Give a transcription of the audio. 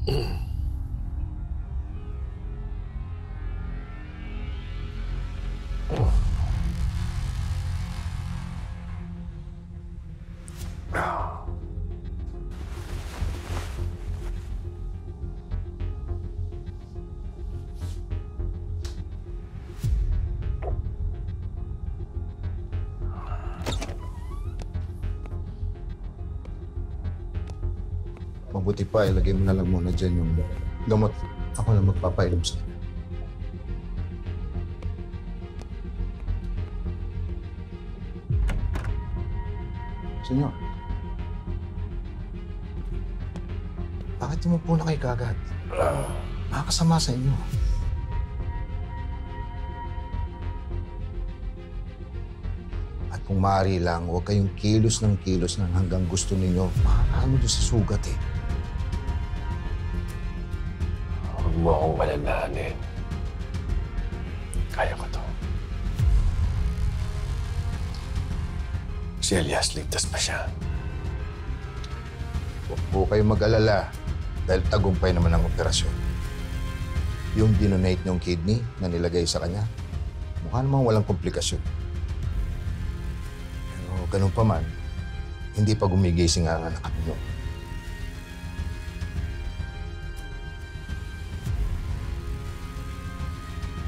Mabuti pa, ilagay mo na lang muna dyan yung gamot. Ako na magpapainom sa'yo. Senyor, bakit umupo na kayo kagad? Makakasama sa inyo. At kung maaari lang, huwag kayong kilos ng hanggang gusto ninyo. Makakaano doon sa sugat eh. Huwag mo akong malalahanin. Kaya ko to. Si Elias, ligtas pa siya. Huwag po kayong mag-alala dahil tagumpay naman ang operasyon. Yung dinonate niyong kidney na nilagay sa kanya, mukha namang walang komplikasyon. Pero ganun pa man, hindi pa gumigising ang anak niyo.